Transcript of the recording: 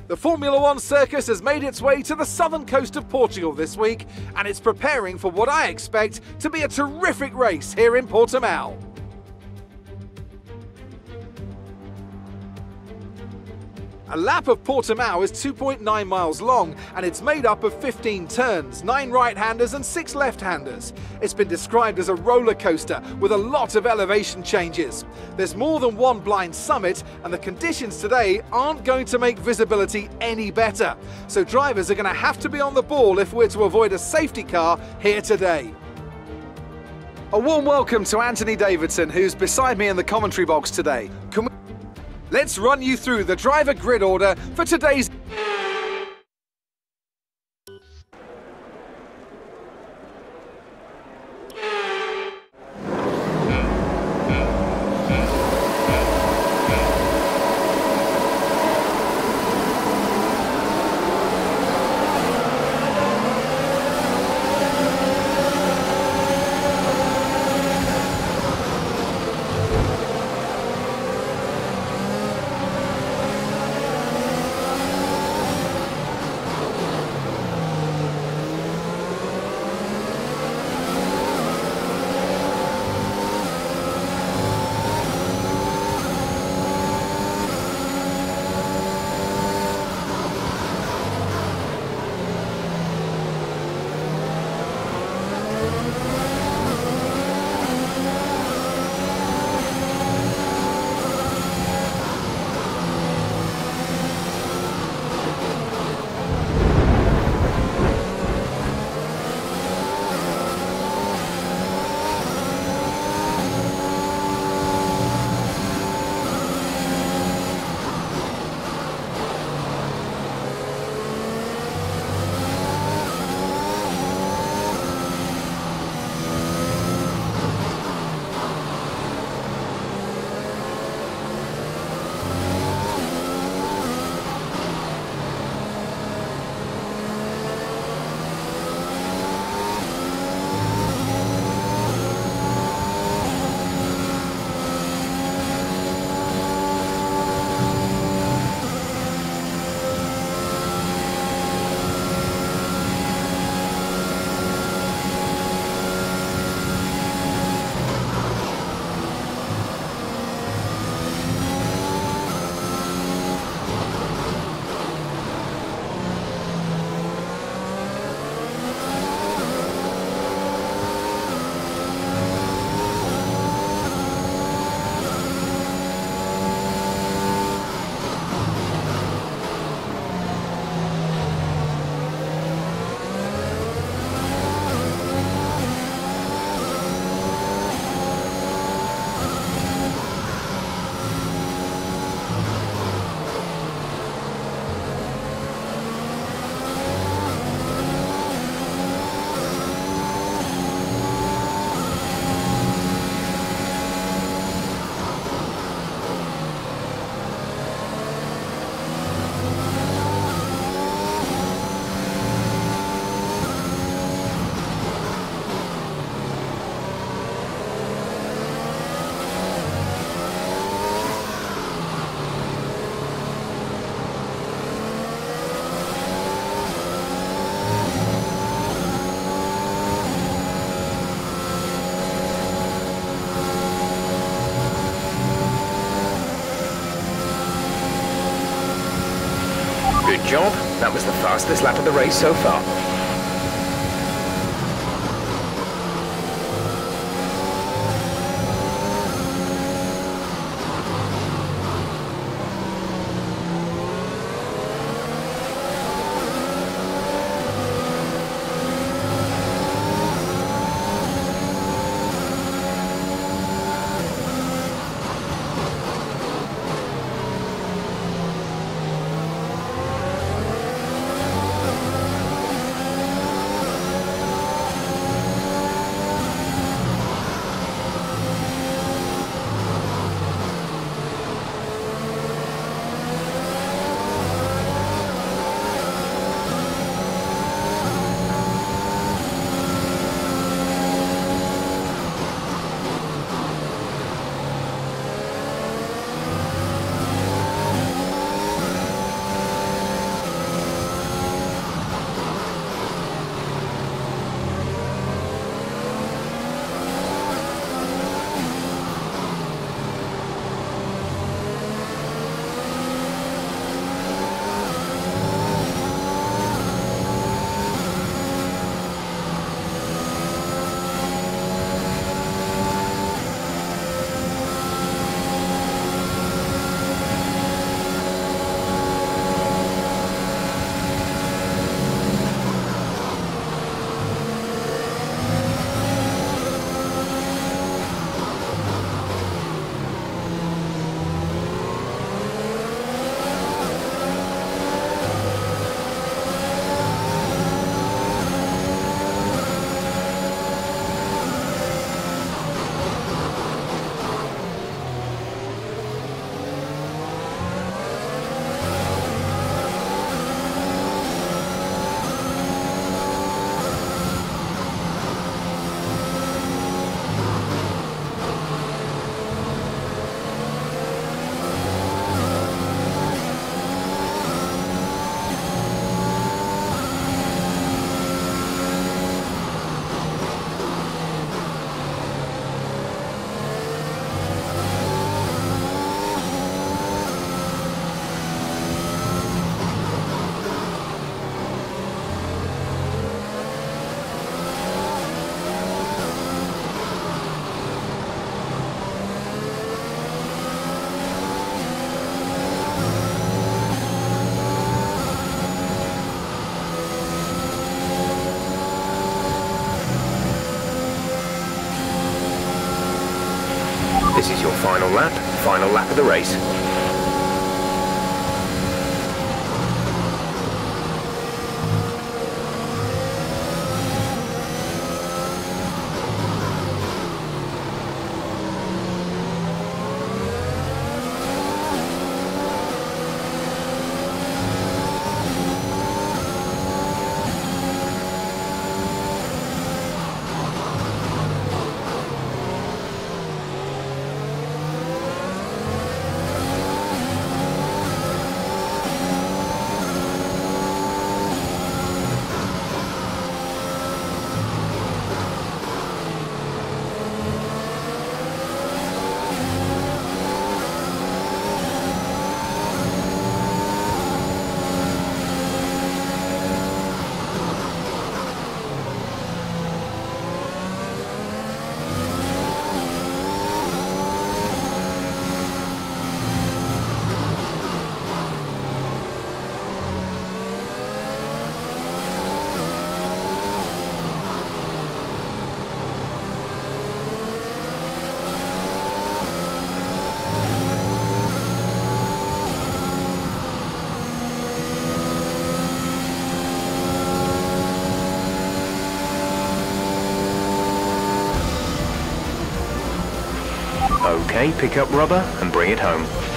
The Formula One circus has made its way to the southern coast of Portugal this week, and it's preparing for what I expect to be a terrific race here in Portimao. A lap of Portimao is 2.9 miles long, and it's made up of 15 turns, 9 right-handers and 6 left-handers. It's been described as a roller coaster with a lot of elevation changes. There's more than one blind summit, and the conditions today aren't going to make visibility any better. So drivers are going to have to be on the ball if we're to avoid a safety car here today. A warm welcome to Anthony Davidson, who's beside me in the commentary box today. Let's run you through the driver grid order for today's... Good job. That was the fastest lap of the race so far. This is your final lap of the race. Okay, pick up rubber and bring it home.